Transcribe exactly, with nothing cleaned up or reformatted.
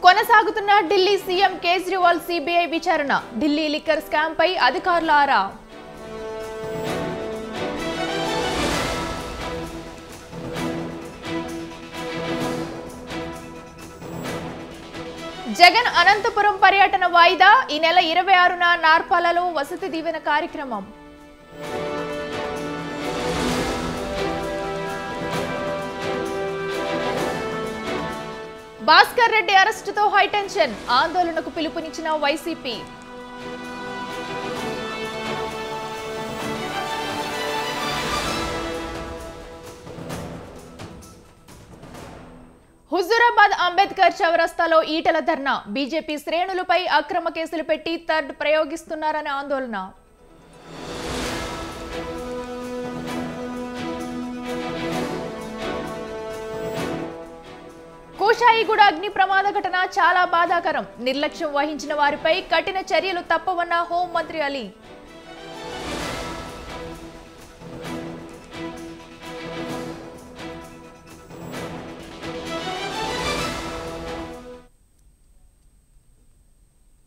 కొనసాగుతున్న Delhi CM Kejriwal CBI విచారణ. Delhi liquor scam పై అధికారుల ఆరా. జగన్ అనంతపురం పర్యటన వాయిదా. ఈ నెల ఇరవై ఆరున నార్పాలలో వసతి దీవెన కార్యక్రమం. భాస్కర్ రెడ్డి అరెస్టుతో హైటెన్షన్. ఆందోళనకు పిలుపునిచ్చిన వైసీపీ. హుజూరాబాద్ అంబేద్కర్ చౌరస్తాలో ఈటల ధర్నా. బీజేపీ శ్రేణులపై అక్రమ కేసులు పెట్టి థర్డ్ ప్రయోగిస్తున్నారనే ఆందోళన. కోషాయిగూడ అగ్ని ప్రమాద ఘటన చాలా బాధాకరం. నిర్లక్ష్యం వహించిన వారిపై కఠిన చర్యలు తప్పవన్న హోంమంత్రి అలీ.